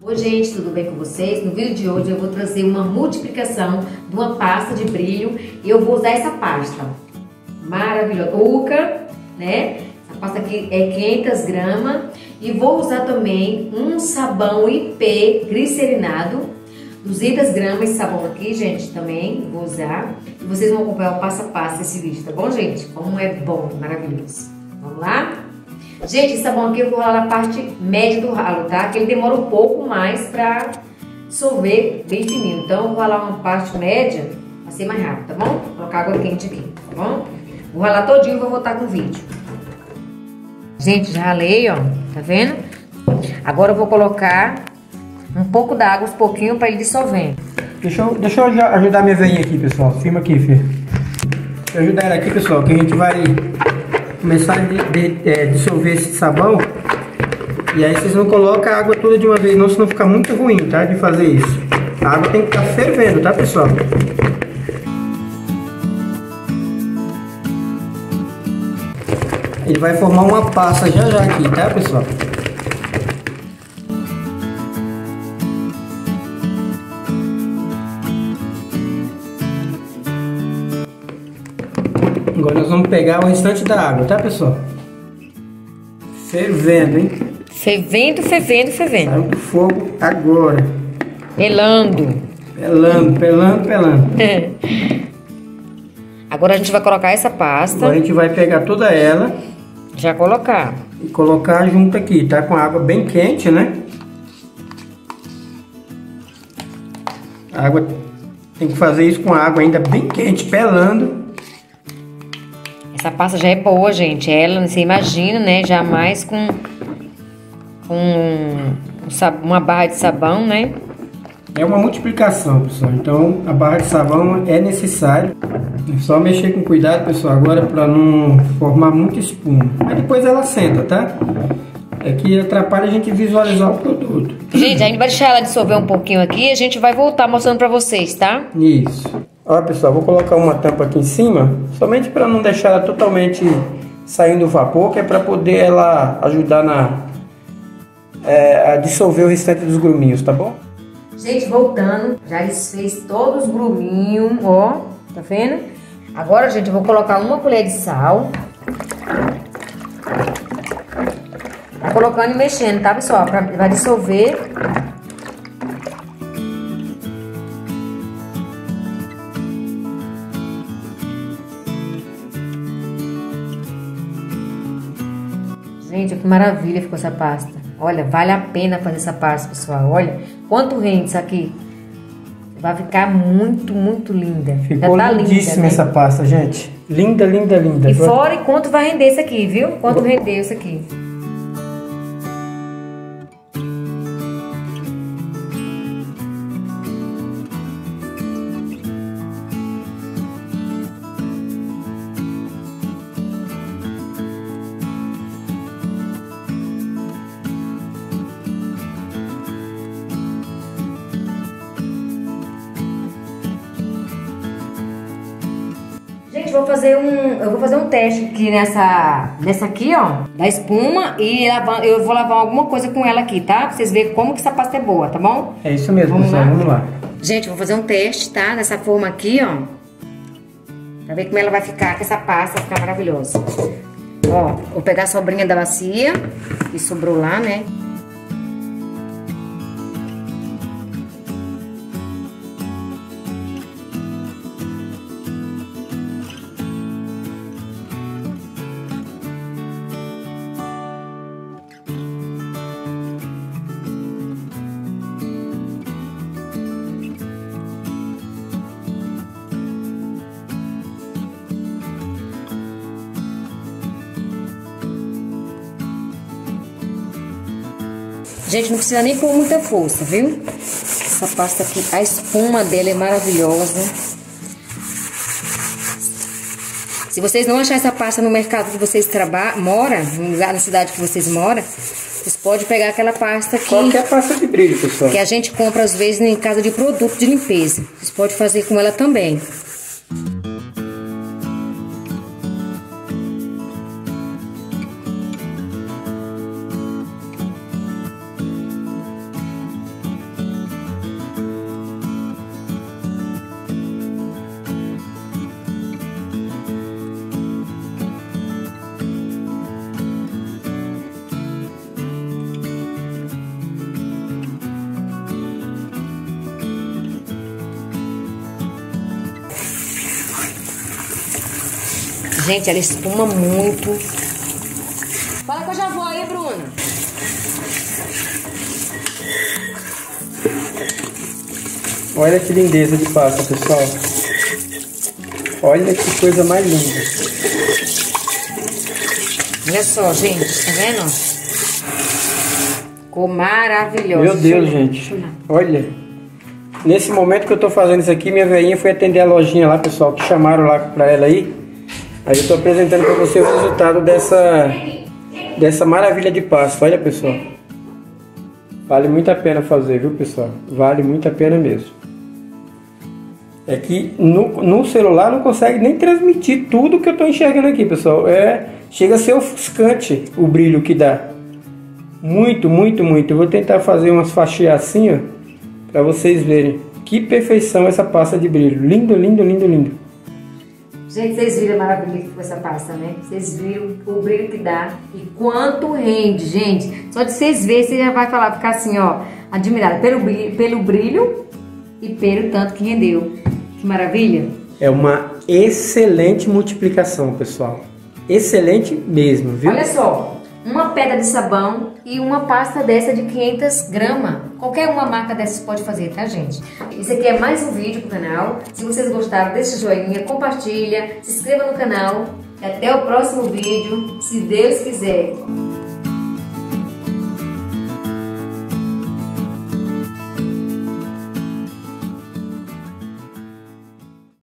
Oi gente, tudo bem com vocês? No vídeo de hoje eu vou trazer uma multiplicação de uma pasta de brilho e eu vou usar essa pasta maravilhosa, Uca, né? Essa pasta aqui é 500 gramas e vou usar também um sabão IP glicerinado, 200 gramas de sabão aqui, gente, também vou usar. E vocês vão acompanhar o passo a passo desse vídeo, tá bom, gente? Como é bom, maravilhoso. Vamos lá? Gente, esse sabão aqui eu vou ralar na parte média do ralo, tá? Que ele demora um pouco mais pra dissolver bem fininho. Então eu vou ralar uma parte média pra ser mais rápido, tá bom? Vou colocar água quente aqui, tá bom? Vou ralar todinho e vou voltar com o vídeo. Gente, já ralei, ó, tá vendo? Agora eu vou colocar um pouco d'água, uns pouquinho pra ele dissolver. Deixa eu ajudar minha veinha aqui, pessoal. Filma aqui, filho. Deixa eu ajudar ela aqui, pessoal, que a gente vai começar a dissolver esse sabão. E aí vocês não colocam a água toda de uma vez, não, senão fica muito ruim, tá? De fazer isso. A água tem que estar fervendo, tá, pessoal? Ele vai formar uma pasta já aqui, tá, pessoal? Agora nós vamos pegar o restante da água, tá, pessoal? Fervendo, hein? Fervendo. Saiu do fogo agora. Pelando. Pelando. Agora a gente vai colocar essa pasta. Agora a gente vai pegar toda ela. Já colocar. E colocar junto aqui, tá? Com a água bem quente, né? A água tem que fazer isso com a água ainda bem quente, pelando. Essa pasta já é boa, gente. Ela, você imagina, né? Jamais com uma barra de sabão, né? É uma multiplicação, pessoal. Então, a barra de sabão é necessário. É só mexer com cuidado, pessoal, agora para não formar muita espuma. Mas depois ela senta, tá? É que atrapalha a gente visualizar o produto. Gente, a gente vai deixar ela dissolver um pouquinho aqui e a gente vai voltar mostrando pra vocês, tá? Isso. Ó, pessoal, vou colocar uma tampa aqui em cima, somente para não deixar ela totalmente saindo o vapor, que é para poder ela ajudar a dissolver o restante dos gruminhos, tá bom? Gente, voltando, já desfez todos os gruminhos, ó, tá vendo? Agora, gente, eu vou colocar uma colher de sal. Tá colocando e mexendo, tá, pessoal? Vai dissolver. Gente, que maravilha ficou essa pasta. Olha, vale a pena fazer essa pasta, pessoal. Olha, quanto rende isso aqui. Vai ficar muito linda. Ficou lindíssima, né? Essa pasta, gente. Linda. E fora e quanto vai render isso aqui, viu? Quanto rendeu isso aqui. Gente, eu vou fazer um teste aqui nessa aqui, ó, da espuma e eu vou lavar alguma coisa com ela aqui, tá? Pra vocês verem como que essa pasta é boa, tá bom? É isso mesmo, pessoal, vamos lá. Gente, eu vou fazer um teste, tá? Nessa forma aqui, ó. Pra ver como ela vai ficar, que essa pasta vai ficar maravilhosa. Ó, vou pegar a sobrinha da bacia, que sobrou lá, né? Gente, não precisa nem com muita força, viu? Essa pasta aqui, a espuma dela é maravilhosa. Se vocês não acharem essa pasta no mercado que vocês moram, no lugar, na cidade que vocês moram, vocês podem pegar aquela pasta aqui. Qualquer pasta de brilho, pessoal. Que a gente compra às vezes em casa de produto de limpeza. Vocês podem fazer com ela também. Gente, ela espuma muito. Fala que eu já vou aí, Bruna. Olha que lindeza de pasta, pessoal. Olha que coisa mais linda. Olha só, gente, tá vendo? Ficou maravilhoso. Meu Deus, gente. Olha. Nesse momento que eu tô fazendo isso aqui, minha velhinha foi atender a lojinha lá, pessoal, que chamaram lá pra ela aí. Aí eu tô apresentando pra você o resultado dessa maravilha de pasta. Olha, pessoal. Vale muito a pena fazer, viu, pessoal? Vale muito a pena mesmo. É que no celular não consegue nem transmitir tudo que eu tô enxergando aqui, pessoal. Chega a ser ofuscante o brilho que dá. Muito, muito, muito. Eu vou tentar fazer umas faixinhas assim, ó, pra vocês verem. Que perfeição essa pasta de brilho. Lindo, lindo, lindo, lindo. Gente, vocês viram a maravilha com essa pasta, né? Vocês viram o brilho que dá e quanto rende, gente. Só de vocês verem, você já vai ficar assim, ó, admirado pelo brilho e pelo tanto que rendeu. Que maravilha! É uma excelente multiplicação, pessoal. Excelente mesmo, viu? Olha só, uma pedra de sabão e uma pasta dessa de 500 gramas. Qualquer uma marca dessas pode fazer, tá, gente? Esse aqui é mais um vídeo pro canal. Se vocês gostaram, deixa o joinha, compartilha, se inscreva no canal. E até o próximo vídeo, se Deus quiser.